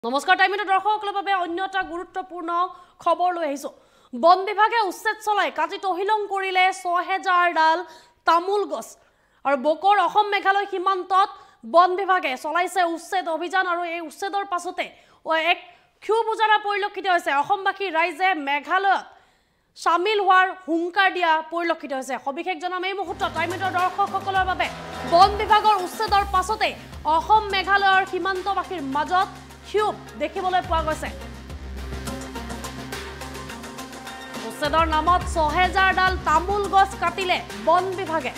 নমস্কাৰ টাইমিটো দৰ্শকসকলৰ বাবে অন্য এটা গুৰুত্বপূৰ্ণ খবৰ লৈ আহিছো বন বিভাগে উচ্ছেদ চলাই কাটি তহিলং কৰিলে ৬০০০ ডাল তামোল গছ আৰু বকৰ অসম মেঘালয় সীমান্তত বন বিভাগে চলাইছে উচ্ছেদ অভিযান আৰু এই উচ্ছেদৰ পাছতে এক ক্ষোভ উজাৰা পৰিলক্ষিত হৈছে অসমবাসী ৰাইজে মেঘালয়ত শামিল হোৱাৰ হুংকাৰ দিয়া পৰিলক্ষিত হৈছে সবিশেষ জনাম এই মুহূৰ্তত টাইমিটোৰ দৰ্শকসকলৰ বাবে বন বিভাগৰ উচ্ছেদৰ পাছতে অসম মেঘালয়ৰ সীমান্তবাসীৰ মাজত ক্ষোভ দেখিবলৈ পোৱা গৈছে উচ্ছেদৰ নামত ৬০০০ ডাল তামোল গছ কাটিলে বন বিভাগে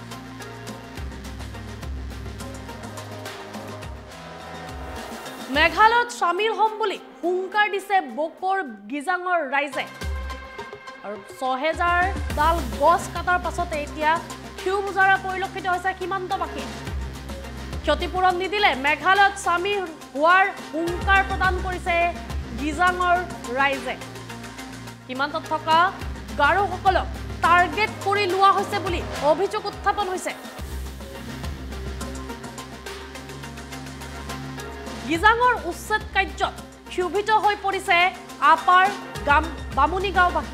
মেঘালয়ত শামিল হম বুলি হুংকাৰ দিছে বকৰ গিজাঙৰ ৰাইজে আৰু ৬০০০ ডাল গছ কাটাৰ পাছতে এতিয়া ক্ষোভ উজাৰা পৰিলক্ষিত হৈছে সীমান্তবাসী ক্ষতিপূৰণ নিদিলে মেঘালয়ত শামিল হোৱাৰ হুংকাৰ প্ৰদান কৰিছে গিজাঙৰ ৰাইজে সীমান্তত থকা গাৰোসকলক টাৰ্গেট কৰি লোৱা হৈছে বুলি অভিযোগ উত্থাপন হৈছে গিজাঙৰ উচ্ছেদ কাৰ্যত ক্ষোভিত হৈ পৰিছে আপাৰ বামুনি গাঁওবাসী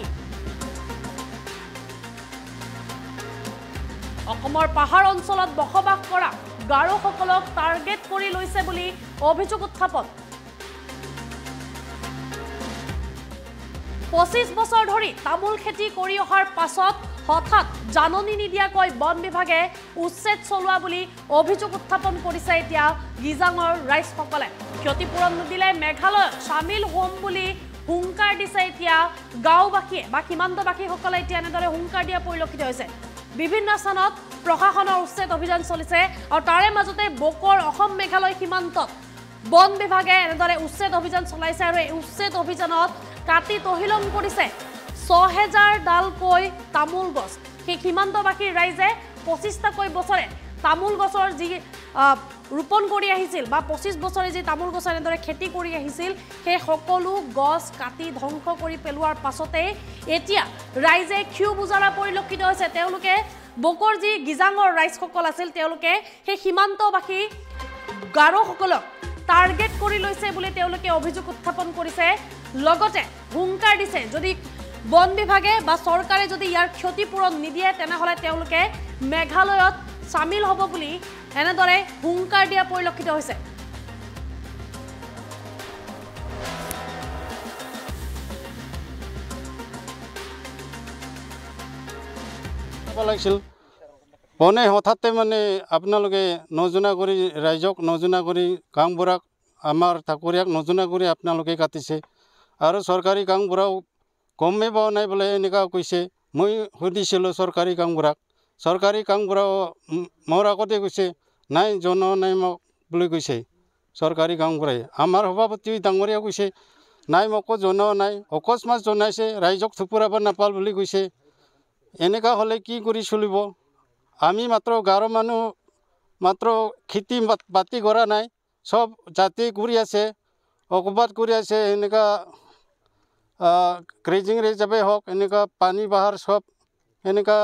অসমৰ পাহাৰ অঞ্চলত বসবাস কৰা গাৰোসকলক টাৰ্গেট কৰি লৈছে বুলি অভিযোগ উত্থাপন ২৫ বছৰ ধৰি তামোল খেতি কৰি অহাৰ পাছত হঠাৎ জাননী নিদিয়াকৈ বন বিভাগে উচ্ছেদ চলোৱা বুলি অভিযোগ উত্থাপন কৰিছে এতিয়া গিজাঙৰ ৰাইজসকলে ক্ষতিপূৰণ নিদিলে মেঘালয়ত শামিল হম বুলি হুংকাৰ দিছে এতিয়া গাঁওবাসীয়ে বা সীমান্তবাসীসকলে এতিয়া এনেদৰে হুংকাৰ দিয়া পৰিলক্ষিত হৈছে বিভিন্ন স্থানত প্ৰশাসনৰ উচ্ছেদ অভিযান চলিছে আৰু তাৰে মাজতে বকৰ অসম মেঘালয় সীমান্তত বন বিভাগে এনেদৰে উচ্ছেদ অভিযান চলাইছে আৰু এই উচ্ছেদ অভিযানত কাটি তহিলং কৰিছে ৬০০০ ডালকৈ তামোল গছ সেই সীমান্তবাসীৰ ৰাইজে ২৫টাকৈ বছৰে তামোল গছৰ যি ৰোপণ কৰি আহিছিল বা ২৫ বছৰে যি তামোল গছৰ এনেদৰে খেতি কৰি আহিছিল সেই সকলো গছ কাটি ধ্বংস কৰি পেলোৱাৰ পাছতে এতিয়া ৰাইজে ক্ষোভ উজাৰা পৰিলক্ষিত হৈছে তেওঁলোকে বকৰ যি গিজাঙৰ ৰাইজসকল আছিল তেওঁলোকে সেই সীমান্তবাসী গাৰোসকলক টাৰ্গেট কৰি লৈছে বুলি তেওঁলোকে অভিযোগ উত্থাপন কৰিছে লগতে হুংকাৰ দিছে যদি বন বিভাগে বা চৰকাৰে যদি ইয়াৰ ক্ষতিপূৰণ নিদিয়ে তেনেহলে তেওঁলোকে মেঘালয়ত শামিল হ'ব বুলি এনেদৰে হুংকাৰ দিয়া পৰিলক্ষিত হৈছে লাগিছিল বনে হঠাতে মানে আপোনালোকে নজনা কৰি ৰাইজক নজনা কৰি কামবোৰক আমাৰ ঠাকুৰীয়াক নজনা কৰি আপোনালোকে কাটিছে আৰু চৰকাৰী কামবোৰাও গমেই পোৱা নাই বোলে এনেকুৱা কৈছে মই সুধিছিলোঁ চৰকাৰী কামবোৰাও মোৰ আগতে কৈছে নাই জনোৱা নাই মোক বুলি কৈছে চৰকাৰী কামবোৰাই আমাৰ সভাপতি ডাঙৰীয়া কৈছে নাই মোকো জনোৱা নাই অকস্মাত জনাইছে ৰাইজক থুপুৰাব নাপাল বুলি কৈছে এনেকুৱা হ'লে কি কৰি চলিব আমি মাত্ৰ গাঁৱৰ মানুহ মাত্ৰ খেতি বাতি কৰা নাই সব জাতি কৰি আছে অকবাত কৰি আছে এনেকুৱা ক্ৰেজিং ৰিজাৰ্ভে হওক এনেকুৱা পানী বাহাৰ সব এনেকুৱা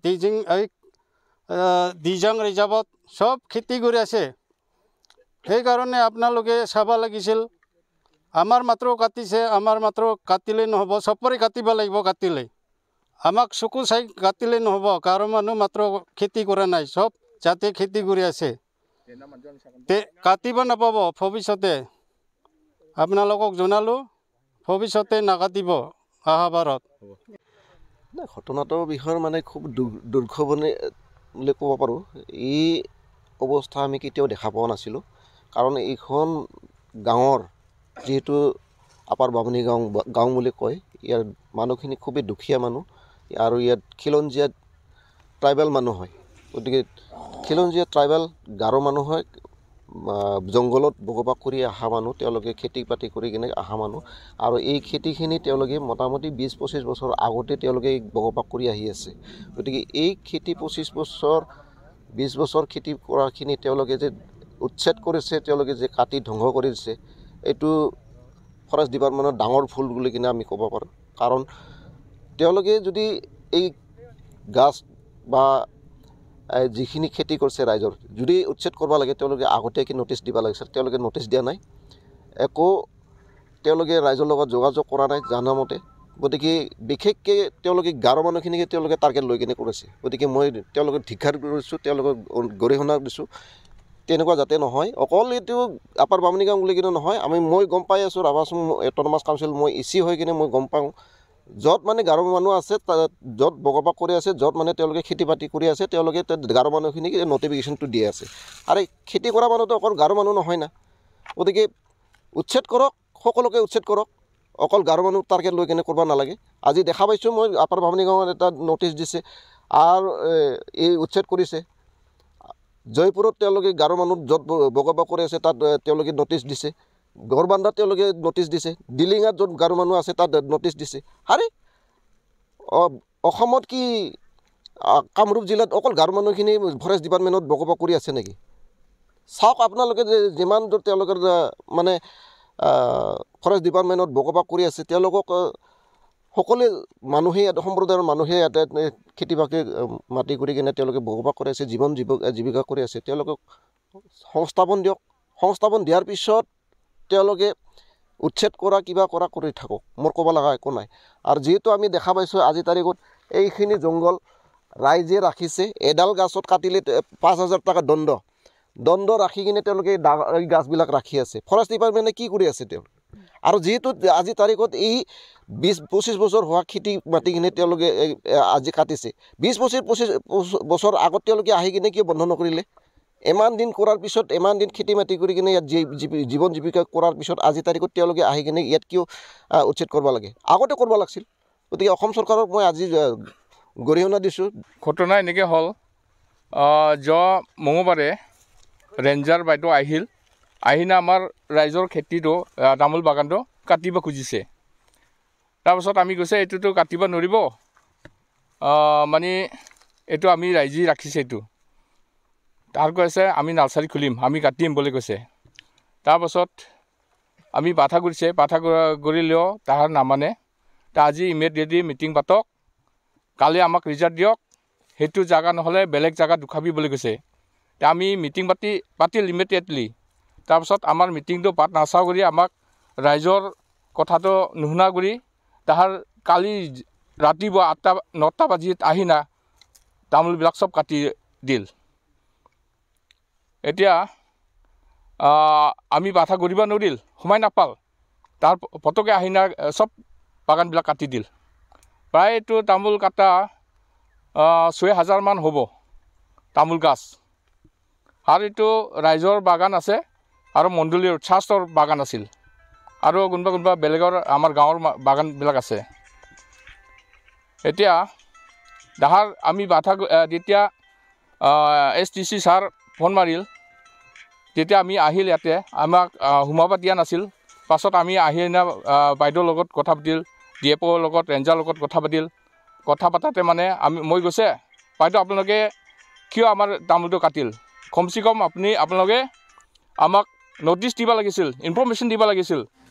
দিজাং ৰিজাৰ্ভত সব খেতি কৰি আছে সেইকাৰণে আপোনালোকে চাব লাগিছিল আমাৰ মাত্ৰ কাটিছে আমাৰ মাত্ৰ কাটিলে নহ'ব চবৰে কাটিব লাগিব কাটিলে আমাক চকু চাই কাটিলে নহ'ব গাঁৱৰ মানুহ মাত্ৰ খেতি কৰা নাই সব জাতি খেতি কৰি আছে কাটিব নাপাব ভৱিষ্যতে আপোনালোকক জনালোঁ ভৱিষ্যতে নাকাটিব অহাবাৰত ঘটনাটোৰ বিষয়ে মানে খুব দুৰ্ঘটনা বুলি ক'ব পাৰোঁ এই অৱস্থা আমি কেতিয়াও দেখা পোৱা নাছিলোঁ কাৰণ এইখন গাঁৱৰ যিহেতু আপাৰ বামুনি গাঁও বুলি কয় ইয়াৰ মানুহখিনি খুবেই দুখীয়া মানুহ আৰু ইয়াত খিলঞ্জীয়া ট্ৰাইবেল মানুহ হয় গতিকে খিলঞ্জীয়া ট্ৰাইবেল গাৰো মানুহ হয় জংঘলত বসবাস কৰি অহা মানুহ তেওঁলোকে খেতি বাতি কৰি কিনে অহা মানুহ আৰু এই খেতিখিনি তেওঁলোকে মোটামুটি ২০-২৫ বছৰ আগতে তেওঁলোকে বসবাস কৰি আহি আছে গতিকে এই খেতি ২৫ বছৰ ২০ বছৰ খেতি কৰাখিনি তেওঁলোকে যে উচ্ছেদ কৰিছে তেওঁলোকে যে কাটি ধ্বংস কৰিছে এইটো ফৰেষ্ট ডিপাৰ্টমেণ্টৰ ডাঙৰ ভুল বুলি কিনে আমি ক'ব পাৰোঁ কাৰণ তেওঁলোকে যদি এই গাছ বা যিখিনি খেতি কৰিছে ৰাইজৰ যদি উচ্ছেদ কৰিব লাগে তেওঁলোকে আগতীয়াকৈ নটিচ দিব লাগিছিল তেওঁলোকে নটিচ দিয়া নাই একো তেওঁলোকে ৰাইজৰ লগত যোগাযোগ কৰা নাই জানামতে। গতিকে বিশেষকৈ তেওঁলোকে গাৰো মানুহখিনিকে তেওঁলোকে টাৰ্গেট লৈ কিনে কৰিছে। গতিকে মই তেওঁলোকক ধিক্ষাৰ কৰিছোঁ, তেওঁলোকক গৰিহণা দিছোঁ, তেনেকুৱা যাতে নহয়। অকল এইটো আপাৰ বামুণী গাঁও বুলি কিনে নহয়, মই গম পাই আছোঁ ৰাভা আসাম অট'নমাছ কাউন্সিল মই ইচি হৈ কিনে মই গম পাওঁ, য'ত মানে গাৰো মানুহ আছে, য'ত বগবাস কৰি আছে, য'ত মানে তেওঁলোকে খেতি বাতি কৰি আছে, তেওঁলোকে গাৰো মানুহখিনিক নটিফিকেশ্যনটো দি আছে। আৰু খেতি কৰা মানুহটো অকল গাৰো মানুহ নহয় না। গতিকে উচ্ছেদ কৰক, সকলোকে উচ্ছেদ কৰক, অকল গাৰো মানুহ টাৰ্গেট লৈ কিনে কৰিব নালাগে। আজি দেখা পাইছোঁ মই আপাৰ বামুণী গাঁৱত এটা নটিচ দিছে আৰু এই উচ্ছেদ কৰিছে। জয়পুৰত তেওঁলোকে গাৰো মানুহ য'ত বগবাস কৰি আছে তাত তেওঁলোকে নটিচ দিছে। গড়বান্ধাত তেওঁলোকে নটিচ দিছে। ডিলিঙাত য'ত গাৰো মানুহ আছে তাত নটিচ দিছে। আৰে অসমত কি কামৰূপ জিলাত অকল গাৰো মানুহখিনি ফৰেষ্ট ডিপাৰ্টমেণ্টত বগবাস কৰি আছে নেকি? চাওক আপোনালোকে যিমান দূৰ তেওঁলোকৰ মানে ফৰেষ্ট ডিপাৰ্টমেণ্টত বগবাস কৰি আছে, তেওঁলোকক সকলোৱে মানুহে সম্প্ৰদায়ৰ মানুহে ইয়াতে খেতি বাতি মাটি কৰি কিনে তেওঁলোকে বসবাস কৰি আছে, জীৱিকা কৰি আছে। তেওঁলোকক সংস্থাপন দিয়ক। সংস্থাপন দিয়াৰ পিছত তেওঁলোকে উচ্ছেদ কৰা কিবা কৰা কৰি থাকক, মোৰ ক'ব লগা একো নাই। আৰু যিহেতু আমি দেখা পাইছোঁ আজি তাৰিখত এইখিনি জংঘল ৰাইজে ৰাখিছে, এডাল গছত কাটিলে 5,000 টকা দণ্ড ৰাখি কিনে তেওঁলোকে এই গাছবিলাক ৰাখি আছে। ফৰেষ্ট ডিপাৰ্টমেণ্টে কি কৰি আছে তেওঁলোকে? আৰু যিহেতু আজি তাৰিখত এই 20-25 বছৰ হোৱা খেতি মাটিখিনি তেওঁলোকে আজি কাটিছে, 20-25 বছৰ আগত তেওঁলোকে আহি কিনে কিয় বন্ধ নকৰিলে? ইমান দিন কৰাৰ পিছত, ইমান দিন খেতি মাটি কৰি কিনে ইয়াত জীৱন জীৱিকা কৰাৰ পিছত আজি তাৰিখত তেওঁলোকে আহি কিনে ইয়াত কিয় উচ্ছেদ কৰিব লাগে? আগতে কৰিব লাগিছিল। গতিকে অসম চৰকাৰক মই আজি গৰিহণা দিছোঁ। ঘটনা এনেকৈ হ'ল, যোৱা মঙলবাৰে ৰেঞ্জাৰ বাইদেউ আহিনা আমাৰ ৰাইজৰ খেতিটো তামোল বাগানটো কাটিব খুজিছে। তাৰপাছত আমি কৈছে এইটোতো কাটিব নোৱাৰিব, মানে এইটো আমি ৰাইজে ৰাখিছে। এইটো তাৰ কৈছে আমি নাৰ্চাৰী খুলিম, আমি কাটিম বুলি কৈছে। তাৰপাছত আমি বাধা কৰিছে, বাধা কৰিলেও তাহাৰ নামানে। আজি ইমিডিয়েটলি মিটিং পাতক, কালি আমাক ৰিজাল্ট দিয়ক, সেইটো জেগা নহ'লে বেলেগ জেগাত দুখাবি বুলি কৈছে। আমি মিটিং পাতিল ইমিডিয়েটলি। তাৰপাছত আমাৰ মিটিংটো নাচাওঁ কৰি আমাক ৰাইজৰ কথাটো নুশুনা কৰি তাহাৰ কালি ৰাতিপুৱা 8-9 বাজিত আহিনা তামোলবিলাক চব কাটি দিল। এতিয়া আমি বাধা কৰিব নোৱাৰিল, সোমাই নাপাল। তাৰ পটকে আহিনা চব বাগানবিলাক কাটি দিল। প্ৰায় এইটো তামোল কাটা 6,000 মান হ'ব তামোল গাছ। আৰু এইটো ৰাইজৰ বাগান আছে আৰু মণ্ডলীৰ ট্ৰাষ্টৰ বাগান আছিল, আৰু কোনোবা বেলেগৰ আমাৰ গাঁৱৰ বাগানবিলাক আছে। এতিয়া তাহাৰ আমি বাধা যেতিয়া STC ছাৰ ফোন মাৰিল, তেতিয়া আমি আহিল। ইয়াতে আমাক সোমাব দিয়া নাছিল। পাছত আমি আহি বাইদেউৰ লগত কথা পাতিল, DFOৰ লগত, ৰেঞ্জাৰ লগত কথা পাতিল। কথা পাতাতে মানে মই কৈছে, বাইদেউ আপোনালোকে কিয় আমাৰ তামোলটো কাটিল? কমচে কম আপোনালোকে আমাক নটিচ দিব লাগিছিল, ইনফৰ্মেশ্যন দিব লাগিছিল।